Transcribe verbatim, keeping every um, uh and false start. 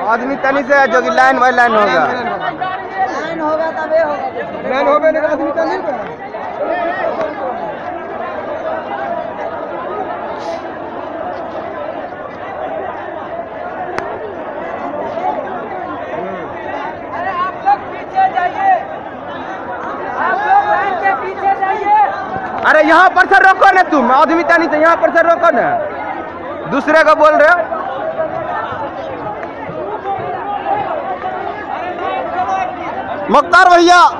आदमी तनी से जो कि लाइन बाई लाइन होगा। लाइन होगा तबे होगा। लाइन होगा नहीं आदमी तनी अरे यहाँ पर से रोको ना तुम, आदमी तनी से यहाँ पर से रोको ना, दूसरे को बोल रहे हो। मुख्तार भैया